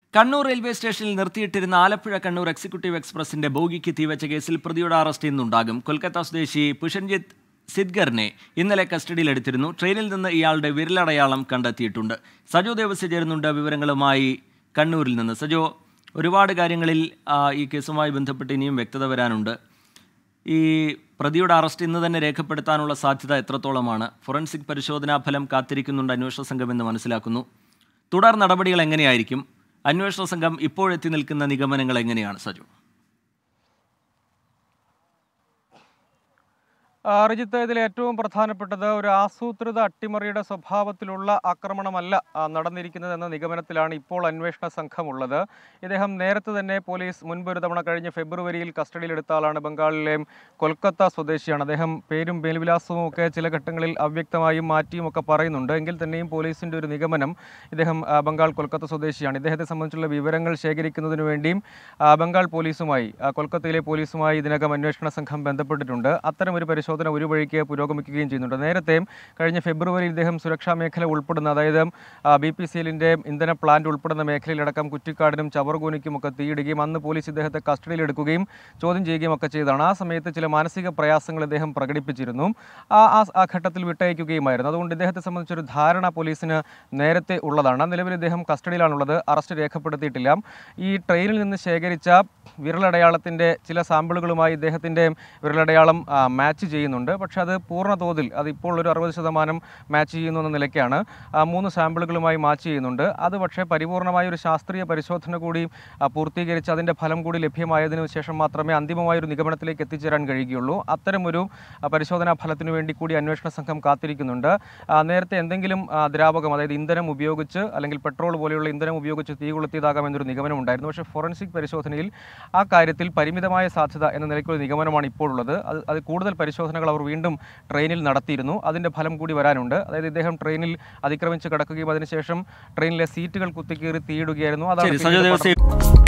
Kannur railway സ്റ്റേഷനിൽ നിർത്തിയിട്ടിരുന്ന Alappuzha Kannur executive എക്സ്പ്രസിന്റെ ബോഗിക്ക് തീവച്ച കേസിൽ പ്രതിയുടെ അറസ്റ്റ് ഇന്നുണ്ടാകും. കൊൽക്കത്ത സ്വദേശി പുഷൻജിത്ത് സിദ്ഗറിനെ ഇന്നലെ കസ്റ്റഡിയിലെടുത്തിരുന്നു. ട്രെയിനിൽ നിന്ന് ഇയാളുടെ വിരലടയാളം കണ്ടെത്തിയിട്ടുണ്ട്. സജോ ദേവസ്യ ചേരുന്നുണ്ട് വിവരങ്ങളുമായി കണ്ണൂരിൽ നിന്ന്. സജോ, ഒരുപാട് കാര്യങ്ങളിൽ ഈ കേസുമായി ബന്ധപ്പെട്ട് ഇനിയും വ്യക്തത വരാനുണ്ട്. ഈ പ്രതിയുടെ അറസ്റ്റ് ഇന്ന് തന്നെ രേഖപ്പെടുത്താനുള്ള സാധ്യത എത്രത്തോളമാണ്? ഫോറൻസിക് പരിശോധനാ ഫലം കാത്തിരിക്കുന്നുണ്ട് അന്വേഷണ സംഘം എന്ന് മനസ്സിലാക്കുന്നു. തുടർ നടപടികൾ എങ്ങനെയായിരിക്കും? അന്വേഷണ സംഘം ഇപ്പോഴെത്തി നിൽക്കുന്ന നിഗമനങ്ങൾ എങ്ങനെയാണ് സജു? റിജിത്ത്, ഇതിൽ ഏറ്റവും പ്രധാനപ്പെട്ടത് ഒരു ആസൂത്രിത അട്ടിമറിയുടെ സ്വഭാവത്തിലുള്ള ആക്രമണമല്ല നടന്നിരിക്കുന്നത് എന്ന നിഗമനത്തിലാണ് ഇപ്പോൾ അന്വേഷണ സംഘമുള്ളത്. ഇദ്ദേഹം നേരത്തെ തന്നെ പോലീസ് മുൻപൊരു തവണ കഴിഞ്ഞ ഫെബ്രുവരിയിൽ കസ്റ്റഡിയിലെടുത്ത ആളാണ്. ബംഗാളിലെ കൊൽക്കത്ത സ്വദേശിയാണ് അദ്ദേഹം. പേരും മേൽവിലാസവും ഒക്കെ ചില ഘട്ടങ്ങളിൽ അവ്യക്തമായും മാറ്റിയും ഒക്കെ പറയുന്നുണ്ട്. എങ്കിൽ തന്നെയും പോലീസിൻ്റെ ഒരു നിഗമനം ഇദ്ദേഹം ബംഗാൾ കൊൽക്കത്ത സ്വദേശിയാണ്. ഇദ്ദേഹത്തെ സംബന്ധിച്ചുള്ള വിവരങ്ങൾ ശേഖരിക്കുന്നതിന് വേണ്ടിയും ബംഗാൾ പോലീസുമായി, കൊൽക്കത്തയിലെ പോലീസുമായി ഇതിനകം അന്വേഷണ സംഘം ബന്ധപ്പെട്ടിട്ടുണ്ട്. അത്തരം ഒരു പരിശോധന ഒരു വഴിക്ക് പുരോഗമിക്കുകയും ചെയ്യുന്നുണ്ട്. നേരത്തെ കഴിഞ്ഞ ഫെബ്രുവരിയിൽ ഇദ്ദേഹം സുരക്ഷാ മേഖല ഉൾപ്പെടുന്ന, അതായത് BPCLന്റെ ഇന്ധന പ്ലാന്റ് ഉൾപ്പെടുന്ന മേഖലയിലടക്കം കുറ്റിക്കാടിനും ചവർകൂനിക്കും ഒക്കെ തീയിടുകയും അന്ന് പോലീസ് ഇദ്ദേഹത്തെ കസ്റ്റഡിയിലെടുക്കുകയും ചോദ്യം ചെയ്യുകയും ഒക്കെ ചെയ്തതാണ്. ആ സമയത്ത് ചില മാനസിക പ്രയാസങ്ങൾ ഇദ്ദേഹം പ്രകടിപ്പിച്ചിരുന്നു. ആ ഘട്ടത്തിൽ വിട്ടയക്കുകയുമായിരുന്നു. അതുകൊണ്ട് ഇദ്ദേഹത്തെ സംബന്ധിച്ചൊരു ധാരണ പോലീസിന് നേരത്തെ ഉള്ളതാണ്. നിലവിൽ ഇദ്ദേഹം കസ്റ്റഡിയിലാണുള്ളത്. അറസ്റ്റ് രേഖപ്പെടുത്തിയിട്ടില്ല. ഈ ട്രെയിനിൽ നിന്ന് ശേഖരിച്ച വിരലടയാളത്തിൻ്റെ ചില സാമ്പിളുകളുമായി ഇദ്ദേഹത്തിൻ്റെ വിരലടയാളം മാച്ച് ചെയ്യുന്നുണ്ട്. പക്ഷേ അത് പൂർണ്ണ തോതിൽ, അതിപ്പോൾ ഒരു 60% മാച്ച് ചെയ്യുന്നു എന്ന നിലയ്ക്കാണ്. 3 സാമ്പിളുകളുമായി മാച്ച് ചെയ്യുന്നുണ്ട്. അത് പക്ഷേ പരിപൂർണമായ ഒരു ശാസ്ത്രീയ പരിശോധന കൂടി പൂർത്തീകരിച്ച് അതിൻ്റെ ഫലം കൂടി ലഭ്യമായതിനു ശേഷം മാത്രമേ അന്തിമമായൊരു നിഗമനത്തിലേക്ക് എത്തിച്ചേരാൻ കഴിയുകയുള്ളൂ. അത്തരമൊരു പരിശോധനാ ഫലത്തിനു വേണ്ടി കൂടി അന്വേഷണ സംഘം കാത്തിരിക്കുന്നുണ്ട്. നേരത്തെ എന്തെങ്കിലും ദ്രാവകം, അതായത് ഇന്ധനം ഉപയോഗിച്ച് അല്ലെങ്കിൽ പെട്രോൾ പോലെയുള്ള ഇന്ധനം ഉപയോഗിച്ച് തീ കൊളുത്തിയതാകാമെന്നൊരു നിഗമനം ഉണ്ടായിരുന്നു. പക്ഷേ ഫോറൻസിക് പരിശോധനയിൽ ആ കാര്യത്തിൽ പരിമിതമായ സാധ്യത എന്ന നിലയ്ക്കൊരു നിഗമനമാണ് ഇപ്പോഴുള്ളത്. അത് കൂടുതൽ പരിശോധനകൾ അവർ വീണ്ടും ട്രെയിനിൽ നടത്തിയിരുന്നു. അതിൻ്റെ ഫലം കൂടി വരാനുണ്ട്. അതായത് ഇദ്ദേഹം ട്രെയിനിൽ അതിക്രമിച്ച് കിടക്കുകയും അതിനുശേഷം ട്രെയിനിലെ സീറ്റുകൾ കുത്തിക്കീറി തീയിടുകയായിരുന്നു. അതാണ്